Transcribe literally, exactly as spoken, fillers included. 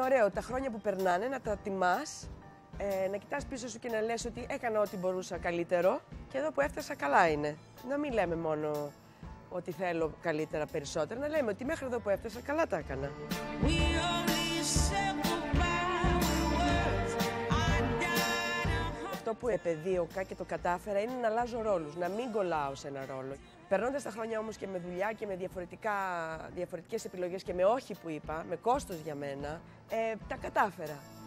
είναι ωραίο τα χρόνια που περνάνε να τα τιμάς, ε, να κοιτάς πίσω σου και να λες ότι έκανα ό,τι μπορούσα καλύτερο και εδώ που έφτασα καλά είναι. Να μην λέμε μόνο ότι θέλω καλύτερα περισσότερα, να λέμε ότι μέχρι εδώ που έφτασα καλά τα έκανα. Αυτό που επεδίωκα και το κατάφερα είναι να αλλάζω ρόλους, να μην κολλάω σε ένα ρόλο. Περνώντας τα χρόνια όμως και με δουλειά και με διαφορετικά, διαφορετικές επιλογές και με όχι που είπα, με κόστος για μένα, ε, τα κατάφερα.